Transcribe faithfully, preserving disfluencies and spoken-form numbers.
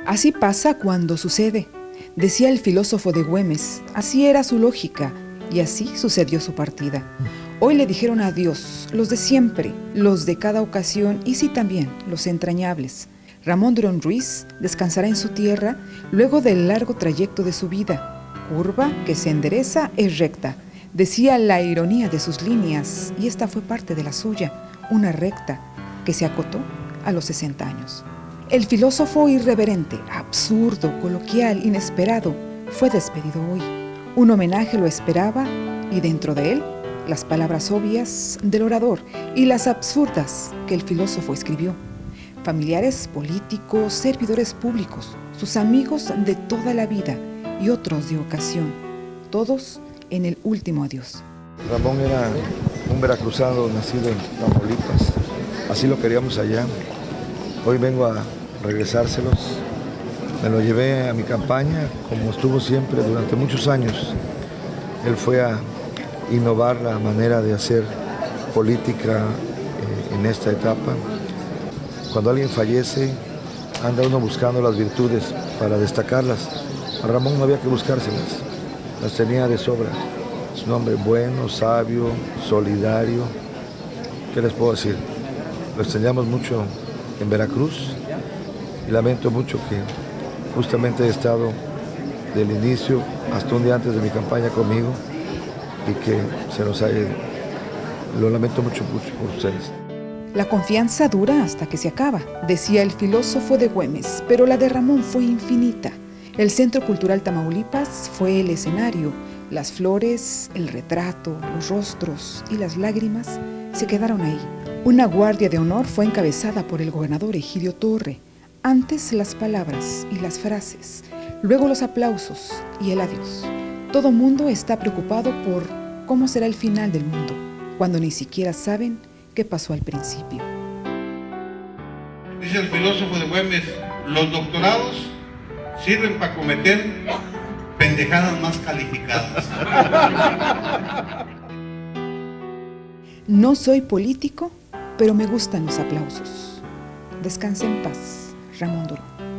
Así pasa cuando sucede, decía el filósofo de Güemes, así era su lógica, y así sucedió su partida. Hoy le dijeron adiós, los de siempre, los de cada ocasión, y sí también, los entrañables. Ramón Durón Ruiz descansará en su tierra luego del largo trayecto de su vida. Curva que se endereza es recta, decía la ironía de sus líneas, y esta fue parte de la suya, una recta que se acotó a los sesenta años. El filósofo irreverente, absurdo, coloquial, inesperado, fue despedido hoy. Un homenaje lo esperaba y dentro de él, las palabras obvias del orador y las absurdas que el filósofo escribió. Familiares políticos, servidores públicos, sus amigos de toda la vida y otros de ocasión, todos en el último adiós. Ramón era un veracruzano nacido en Tamaulipas, así lo queríamos allá. Hoy vengo a regresárselos. Me lo llevé a mi campaña, como estuvo siempre durante muchos años. Él fue a innovar la manera de hacer política eh, en esta etapa. Cuando alguien fallece, anda uno buscando las virtudes para destacarlas. A Ramón no había que buscárselas, las tenía de sobra. Es un hombre bueno, sabio, solidario. ¿Qué les puedo decir? Lo extrañamos mucho en Veracruz y lamento mucho que justamente he estado del inicio hasta un día antes de mi campaña conmigo y que se nos haya ido. Lo lamento mucho, mucho por ustedes. La confianza dura hasta que se acaba, decía el filósofo de Güemes, pero la de Ramón fue infinita. El Centro Cultural Tamaulipas fue el escenario. Las flores, el retrato, los rostros y las lágrimas se quedaron ahí. Una guardia de honor fue encabezada por el gobernador Egidio Torre. Antes las palabras y las frases, luego los aplausos y el adiós. Todo mundo está preocupado por cómo será el final del mundo, cuando ni siquiera saben qué pasó al principio. Dice el filósofo de Güemes, los doctorados sirven para cometer pendejadas más calificadas. No soy político, pero me gustan los aplausos. Descanse en paz, Ramón Durón.